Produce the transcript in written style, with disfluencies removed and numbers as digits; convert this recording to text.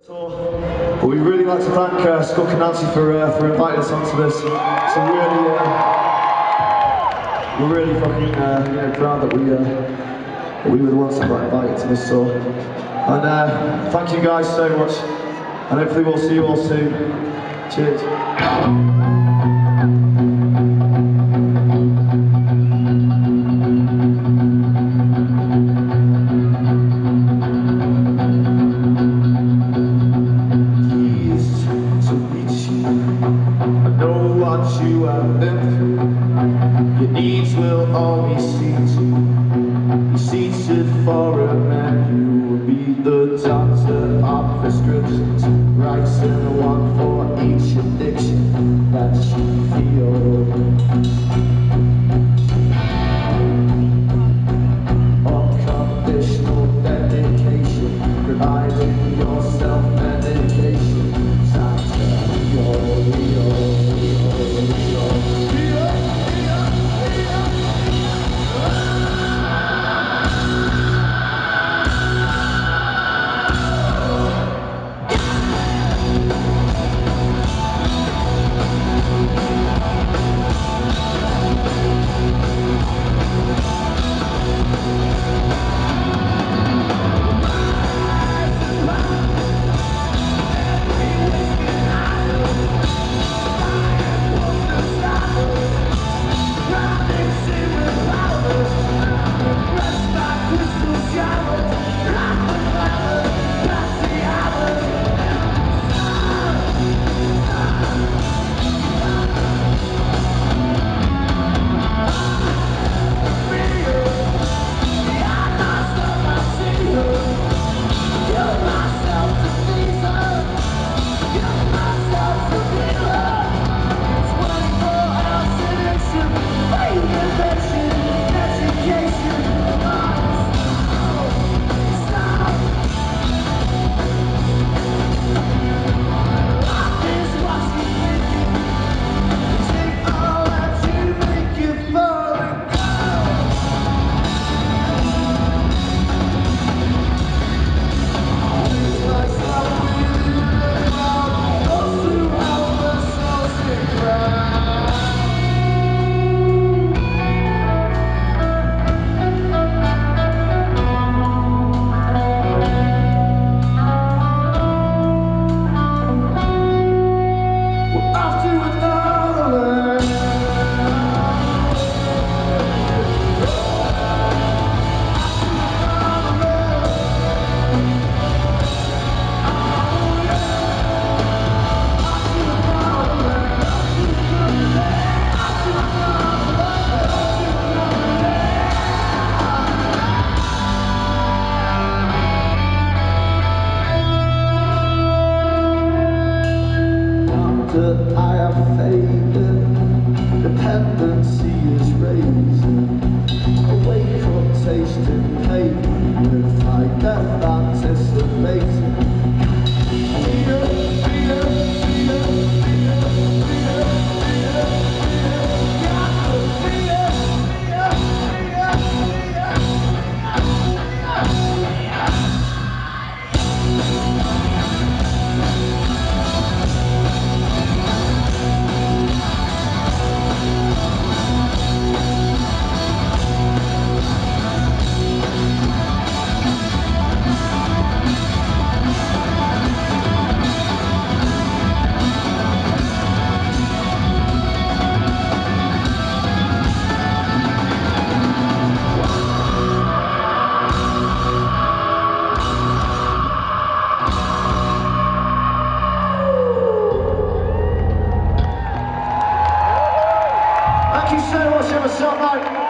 But we'd really like to thank Skunk and Nancy for inviting us onto this. So we're really fucking proud that we were the ones that got invited to this tour. And thank you guys so much. And hopefully we'll see you all soon. Cheers. You have been through, your needs will always see to. You're seated for a man who will be the doctor of prescriptions, writing the one for each addiction that you feel. Unconditional dedication, providing your self-medication, doctor, you're real. I have faded, dependency is raising. I wake up tasting pain with my death anticipating. Thank you so much, Emma Sutton.